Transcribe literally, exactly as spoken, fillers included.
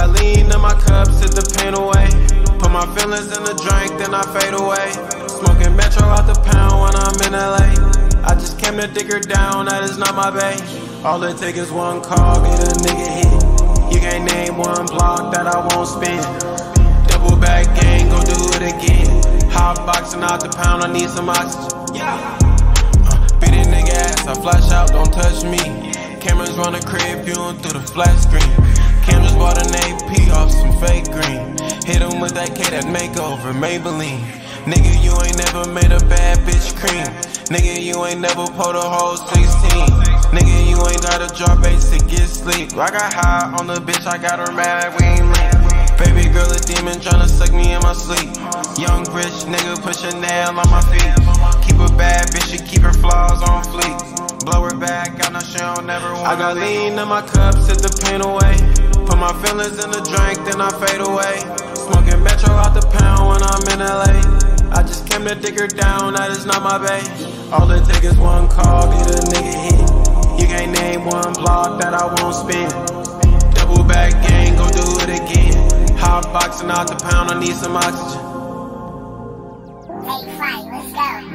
got lean in my cup, sit the pain away. Put my feelings in the drink, then I fade away. Smokin Metro out the pound when I'm in L A. I just came to dig her down, that is not my bae. All it take is one call, get a nigga hit. You can't name one block that I won't spin. Double back gang, gon' do it again. Hot-boxin out the pound, I need some oxygen. Yeah. Uh, beat a nigga ass, I flash out, don't touch me. Cameras run the crib, viewing through the flat screen. Cameras bought an A P off some fake green. Hit him with that K, that makeover, Maybelline. Nigga, you ain't never made a bad bitch cream. Nigga, you ain't never pulled a whole sixteen. Nigga, you ain't gotta drop eight to get sleep. I got high on the bitch, I got her mad, we ain't link. Baby girl a demon tryna suck me in my sleep. Young rich nigga push a nail on my feet. Keep a bad bitch, she keep her flaws on fleek. Blow her back, I know she don't never want. I got lean in my cup, sit the pain away. Put my feelings in the drink, then I fade away. Smokin Metro out the pound when I'm in L A. I just came to dig her down, that is not my bae. All it take is one call, get a nigga hit. You can't name one block that I won't spin. Double back gang, gon' do it again. Hot-boxin out the pound, I need some oxygen. Hey, Frank, let's go.